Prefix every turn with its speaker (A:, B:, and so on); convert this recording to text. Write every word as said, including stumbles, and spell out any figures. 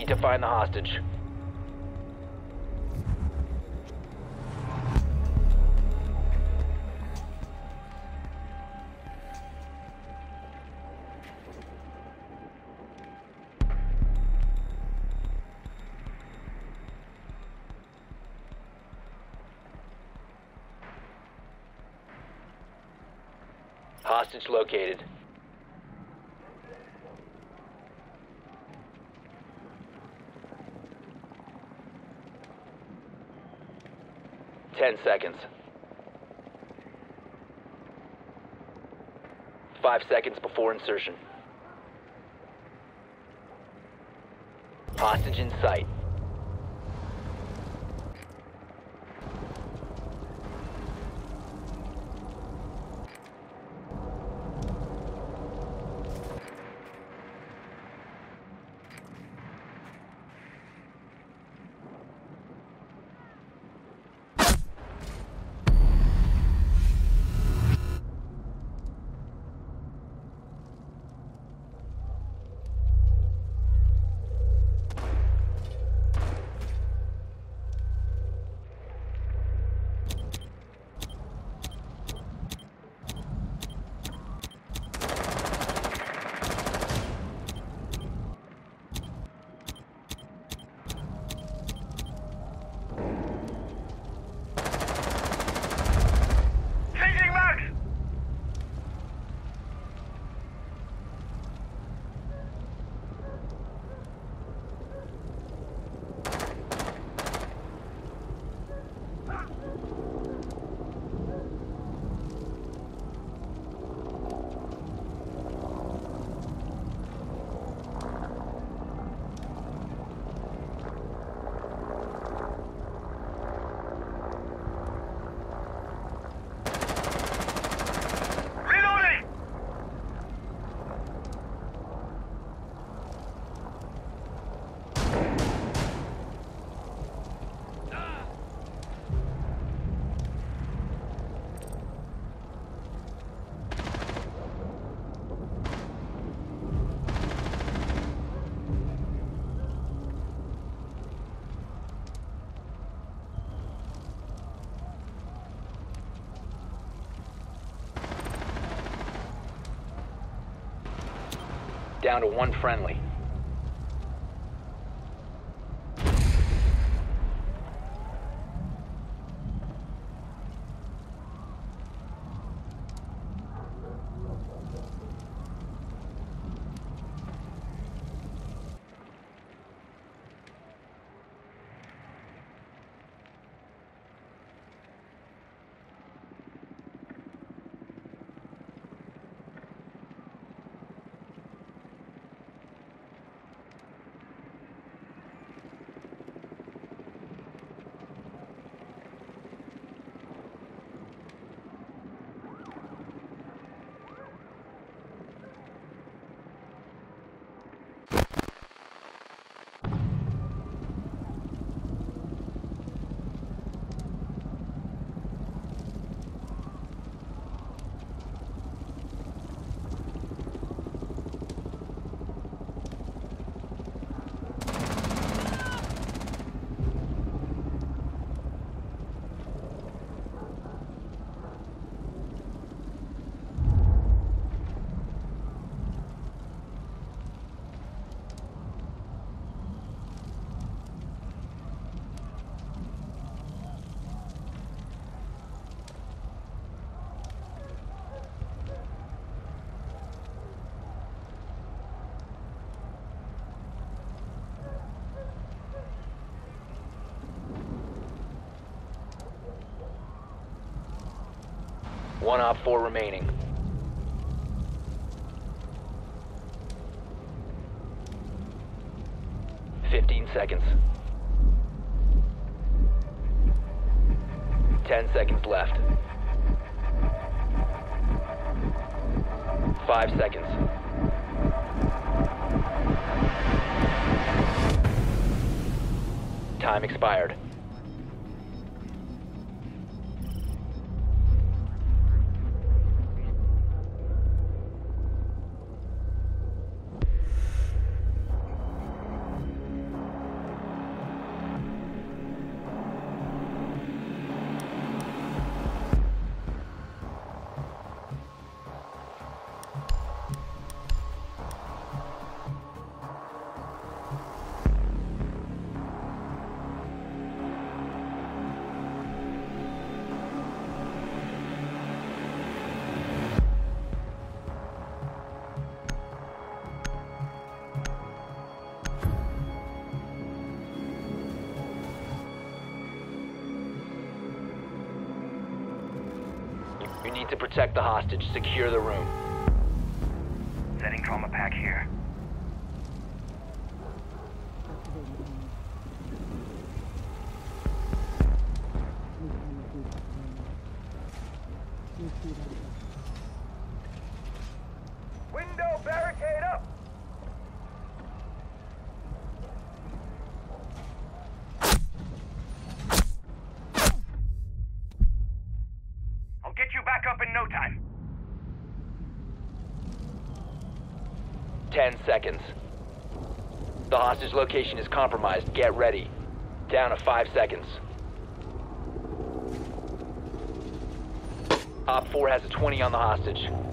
A: to find the hostage. Hostage located. Ten seconds. Five seconds before insertion. Hostage in sight. Down to one friendly. One op four remaining. Fifteen seconds. Ten seconds left. Five seconds. Time expired. You need to protect the hostage. Secure the room.
B: Setting trauma pack here. Window barricade up! I'll get you back up in no time.
A: Ten seconds. The hostage location is compromised. Get ready. Down to five seconds. Op four has a twenty on the hostage.